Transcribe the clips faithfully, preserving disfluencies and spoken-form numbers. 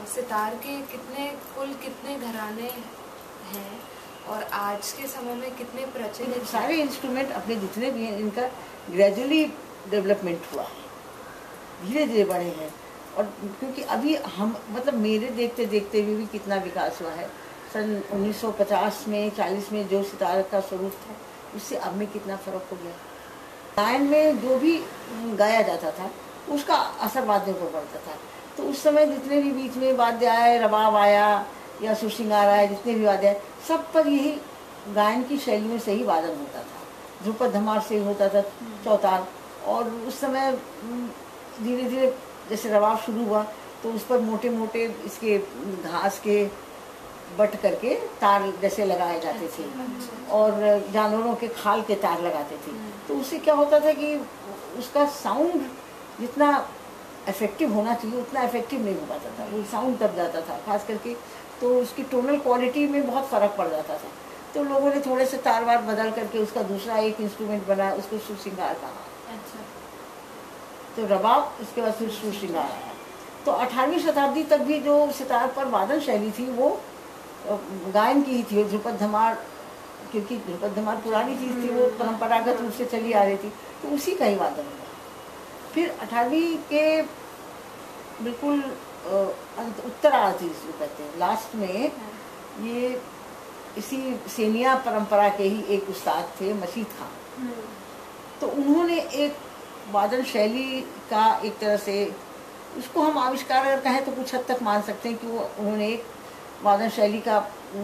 सितार के कितने कुल कितने घराने हैं और आज के समय में कितने प्रचलित? सारे इंस्ट्रूमेंट अपने जितने भी हैं इनका ग्रेजुअली डेवलपमेंट हुआ है, धीरे धीरे बढ़े हैं। और क्योंकि अभी हम मतलब मेरे देखते देखते हुए भी कितना विकास हुआ है। सन उन्नीस सौ पचास में चालीस में जो सितार का स्वरूप था उससे अब में कितना फ़र्क हो गया। गायन में जो भी गाया जाता था उसका असर वाद्यों पर पड़ता था। तो उस समय जितने भी बीच में वाद्य आए, रबाब आया या सुरसिंगार आया, जितने भी वाद्य आए सब पर यही गायन की शैली में सही वादन होता था। ध्रुपद धमार से होता था चौताल। और उस समय धीरे धीरे जैसे रबाब शुरू हुआ तो उस पर मोटे मोटे इसके घास के बट करके तार जैसे लगाए जाते थे और जानवरों के खाल के तार लगाते थे। तो उससे क्या होता था कि उसका साउंड जितना इफेक्टिव होना चाहिए उतना इफेक्टिव नहीं हो पाता था, वो साउंड दब जाता था खास करके। तो उसकी टोनल क्वालिटी में बहुत फ़र्क पड़ जाता था। तो लोगों ने थोड़े से तार वार बदल करके उसका दूसरा एक इंस्ट्रूमेंट बनाया, उसको सुरसिंगार कहा। अच्छा। तो रबाब, इसके बाद फिर सुरसिंगार आया। तो अठारहवीं शताब्दी तक भी जो सितार पर वादन शैली थी वो गायन की ही थी। ध्रुपद धमार, क्योंकि ध्रुपद धमार पुरानी चीज़ थी, वो परंपरागत रूप से चली आ रही थी, तो उसी का ही वादन हुआ। फिर अठारहवीं के बिल्कुल उत्तरार्ध जिसको कहते हैं, लास्ट में ये इसी सेनिया परंपरा के ही एक उस्ताद थे मशीद खान। तो उन्होंने एक वादन शैली का एक तरह से उसको हम आविष्कार अगर कहें तो कुछ हद तक मान सकते हैं कि वो उन्होंने एक वादन शैली का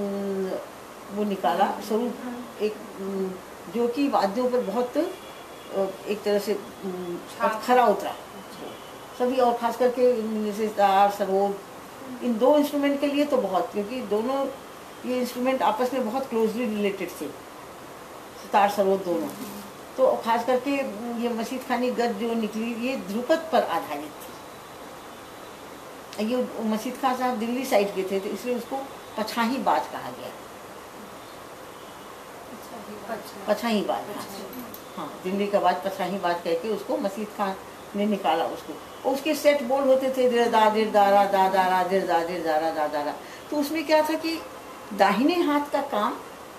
वो निकाला स्वरूप, एक जो कि वाद्यों पर बहुत एक तरह से खरा उतरा सभी। और खास करके जैसे तार, सरोद, इन दो इंस्ट्रूमेंट के लिए तो बहुत, क्योंकि दोनों ये इंस्ट्रूमेंट आपस में बहुत क्लोजली रिलेटेड थे, तार सरोद दोनों। तो खास करके ये मशीद खानी गद जो निकली ये ध्रुपद पर आधारित थी। ये मशीद खान साहब दिल्ली साइड के थे तो इसलिए उसको पछाही बाज कहा गया। पछाही बाज, हाँ, दिल्ली का बाज पछाही बाज कह के उसको मशीद खान ने निकाला उसको। और उसके सेट बोल होते थे दिर दा दिर दारा दा दारा दिर दा दिर दारा दा दारा। तो उसमें क्या था कि दाहिने हाथ का काम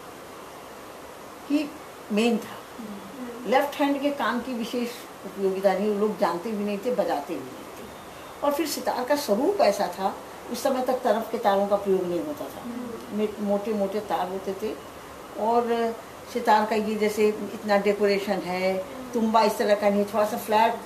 ही मेन था, लेफ्ट हैंड के काम की विशेष उपयोगिता नहीं, लोग जानते भी नहीं थे, बजाते भी नहीं थे। और फिर सितार का स्वरूप ऐसा था, उस समय तक तरफ के तारों का प्रयोग नहीं होता था, मोटे मोटे तार होते थे। और सितार का ये जैसे इतना डेकोरेशन है, तुम्बा इस तरह का नहीं, थोड़ा सा फ्लैट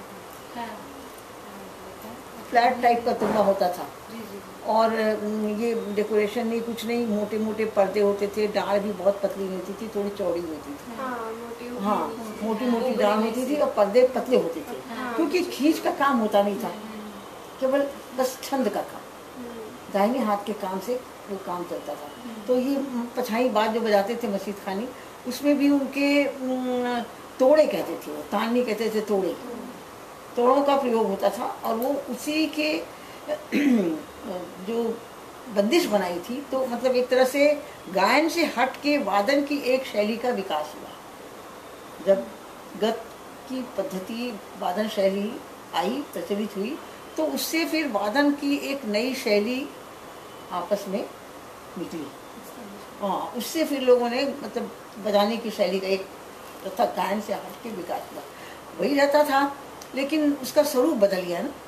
फ्लैट टाइप का तुम्बा होता था। और ये डेकोरेशन नहीं, कुछ नहीं, मोटे मोटे पर्दे होते थे, डाढ़ भी बहुत पतली होती थी, थोड़ी चौड़ी होती थी। हाँ, मोटी मोटी डाढ़ होती थी और पर्दे पतले होते थे, क्योंकि खींच का काम होता नहीं था, केवल बस छंद का काम, दाहिने हाथ के काम से वो काम चलता था। तो ये पछाई बाज जो बजाते थे मशीद खानी, उसमें भी उनके तोड़े कहते थे, वो तान नहीं कहते थे, तोड़े, तोड़ों का प्रयोग होता था। और वो उसी के जो बंदिश बनाई थी, तो मतलब एक तरह से गायन से हट के वादन की एक शैली का विकास हुआ। जब गत की पद्धति वादन शैली आई, प्रचलित हुई, तो उससे फिर वादन की एक नई शैली आपस में निकली। हाँ, उससे फिर लोगों ने मतलब बजाने की शैली का एक तथा गायन से हट के विकास हुआ। वही रहता था लेकिन उसका स्वरूप बदल गया ना,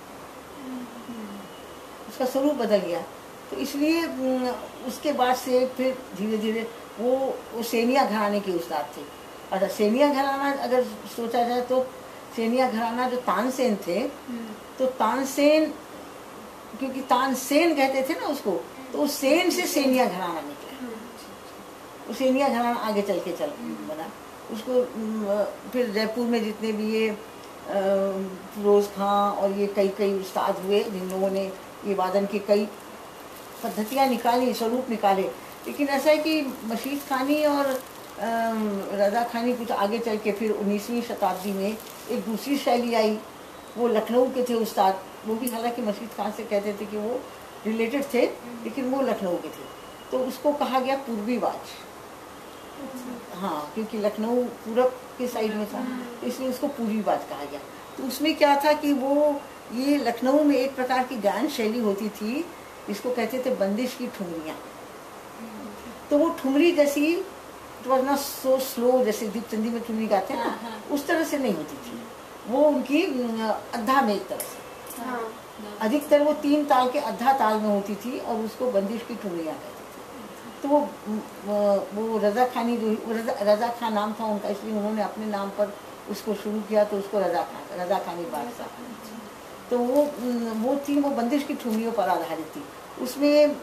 उसका स्वरूप बदल गया। तो इसलिए उसके बाद से फिर धीरे धीरे वो, वो सेनिया घराने के उस्ताद थे। अच्छा, सेनिया घराना अगर सोचा जाए तो सेनिया घराना जो तानसेन थे, तो तानसेन, क्योंकि तानसेन कहते थे ना उसको, तो उस सेन से सेनिया घराना निकला। वो सेनिया घराना आगे चल के चल बना। उसको फिर जयपुर में जितने भी ये फिरोज खां और ये कई कई उस्ताद हुए जिन लोगों ने ये वादन की कई पद्धतियाँ निकाली, स्वरूप निकाले। लेकिन ऐसा है कि मशीद खानी और रजा खानी कुछ आगे चल के फिर उन्नीसवीं शताब्दी में एक दूसरी शैली आई, वो लखनऊ के थे उस्ताद। वो भी हालांकि मशीद खान से कहते थे कि वो रिलेटेड थे, लेकिन वो लखनऊ के थे। तो उसको कहा गया पूर्वी बाज। हाँ, क्योंकि लखनऊ पूरब के साइड में था, इसलिए उसको पूर्वी बाज कहा गया। तो उसमें क्या था कि वो ये लखनऊ में एक प्रकार की गायन शैली होती थी, इसको कहते थे बंदिश की ठुमरियाँ। तो वो ठुमरी जैसी it was not so slow, जैसे दीपचंदी में ठुमरी गाते हैं ना, उस तरह से नहीं होती थी। वो उनकी अद्धा में एक तरह से, अधिकतर वो तीन ताल के अद्धा ताल में होती थी और उसको बंदिश की ठुमरियाँ कहते थे। तो वो वो रजा खानी जो रजा, रजा खान नाम था उनका, इसलिए उन्होंने अपने नाम पर उसको शुरू किया, तो उसको रजा खान रजा खानी बादशाह। तो वो वो थी, वो बंदिश की ठुमरियों पर आधारित थी। उसमें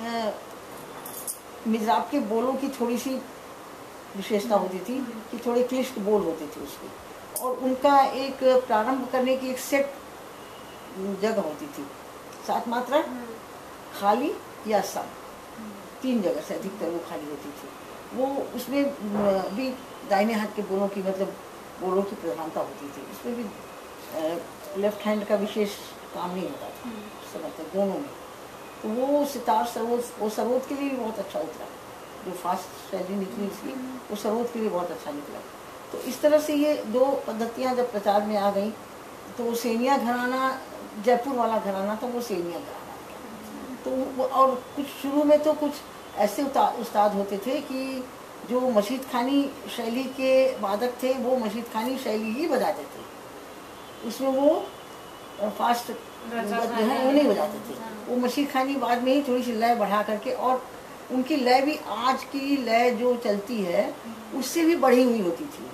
मिज़राब के बोलों की थोड़ी सी विशेषता होती थी कि थोड़े क्लिष्ट बोल होते थे उसके, और उनका एक प्रारंभ करने की एक सेट जगह होती थी, सात मात्रा, खाली या सम, तीन जगह से अधिकतर वो खाली होती थी। वो उसमें भी दाहिने हाथ के बोलों की, मतलब बोलों की प्रधानता होती थी। उसमें भी लेफ्ट हैंड का विशेष काम नहीं होता था समझते दोनों में। तो वो सितार सरोद, वो सरोद के लिए भी बहुत अच्छा उतरा, जो फास्ट शैली निकली इसकी, वो सरोद के लिए बहुत अच्छा निकला। तो इस तरह से ये दो पद्धतियाँ जब प्रचार में आ गई, तो सेनिया घराना, जयपुर वाला घराना था, वो सेनिया घराना था। तो और कुछ शुरू में तो कुछ ऐसे उस्ताद होते थे कि जो मशीद खानी शैली के वादक थे, वो मशीद खानी शैली ही बजाते थे, उसमें वो फास्ट जो है वो नहीं बजाते थे। वो मशीद खानी बाद में ही थोड़ी सी लय बढ़ा करके, और उनकी लय भी आज की लय जो चलती है उससे भी बढ़ी हुई होती थी,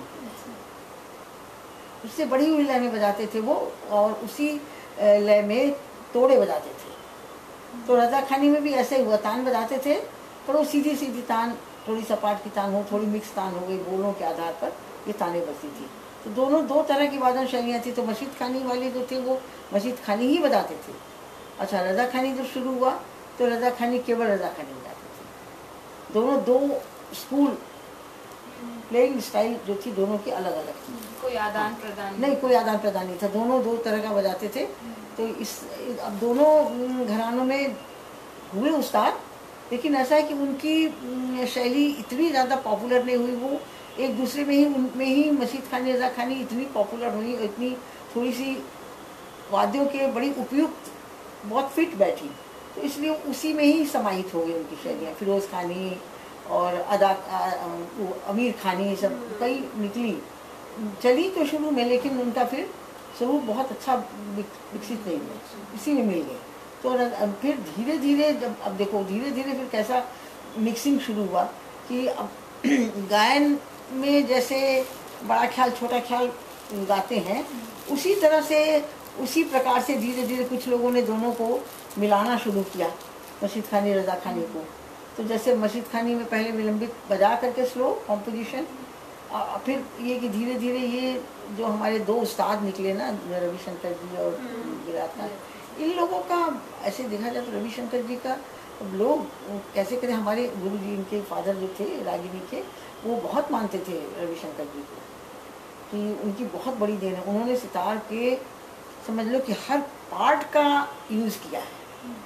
उससे बढ़ी हुई लय में बजाते थे वो, और उसी लय में तोड़े बजाते थे। तो रजा खानी में भी ऐसे हुआ, तान बजाते थे पर वो सीधी सीधी तान, थोड़ी सपाट की तान हो, थोड़ी मिक्स तान हो गई, बोलों के आधार पर ये तानें बजती थी। तो दोनों दो तरह की वादन शैलियाँ थी। तो मशीद खानी वाले जो थे वो मशीद खानी ही बजाते थे। अच्छा, रजा खानी जब शुरू हुआ तो रजा खानी केवल रजा खानी बजाते थे। दोनों दो स्कूल प्लेइंग स्टाइल जो थी दोनों की अलग अलग थी, कोई आदान प्रदान नहीं, कोई आदान प्रदान नहीं था, दोनों दो तरह का बजाते थे। तो इस अब दोनों घरानों में हुए उस्ताद, लेकिन ऐसा है कि उनकी शैली इतनी ज़्यादा पॉपुलर नहीं हुई, वो एक दूसरे में ही उनमें ही मशीद खानी रजा खानी इतनी पॉपुलर हुई, इतनी थोड़ी सी वाद्यों के बड़ी उपयुक्त, बहुत फिट बैठी, तो इसलिए उसी में ही समाहित हो गई उनकी शैलियाँ। फिरोज़ खानी और अदा अमीर खानी सब कई निकली, चली तो शुरू में, लेकिन उनका फिर स्वरूप बहुत अच्छा विकसित नहीं हुआ, इसी में मिल गए। तो फिर धीरे धीरे जब अब देखो धीरे धीरे फिर कैसा मिक्सिंग शुरू हुआ कि अब गायन में जैसे बड़ा ख्याल छोटा ख्याल गाते हैं, उसी तरह से उसी प्रकार से धीरे धीरे कुछ लोगों ने दोनों को मिलाना शुरू किया, मशीद खानी रजा खानी को। तो जैसे मशीद खानी में पहले विलंबित बजा करके स्लो कॉम्पोजिशन, फिर ये कि धीरे धीरे ये जो हमारे दो उस्ताद निकले ना, रविशंकर जी और विराट खान, इन लोगों का ऐसे देखा जाए तो रविशंकर जी का लोग कैसे कहते, हमारे गुरु जी, इनके फादर जो थे रागिनी के, वो बहुत मानते थे रविशंकर जी को, कि उनकी बहुत बड़ी देन है। उन्होंने सितार के समझ लो कि हर पार्ट का यूज़ किया है,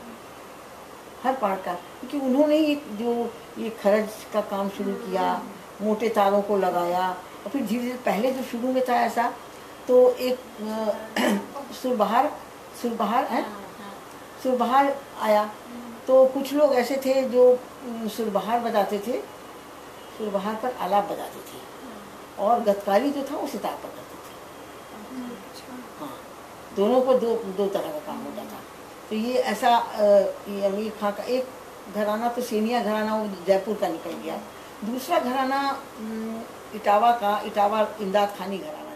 हर पार्ट का, क्योंकि उन्होंने ही जो ये खरज का काम शुरू किया, मोटे तारों को लगाया, और फिर धीरे धीरे पहले जो शुरू में था ऐसा, तो एक सुरबहार सुरबहार है सुरबहार आया, तो कुछ लोग ऐसे थे जो सुरबहार बजाते थे, सुरबहार पर आलाप बजाते थे, और गतकारी जो था वो सितार पर करते थे। हाँ, दोनों को दो दो तरह का काम होता था। तो ये ऐसा ये अमीर खां का एक घराना तो सेनिया घराना वो जयपुर का निकल गया, दूसरा घराना इटावा का, इटावा इमदाद खानी घराना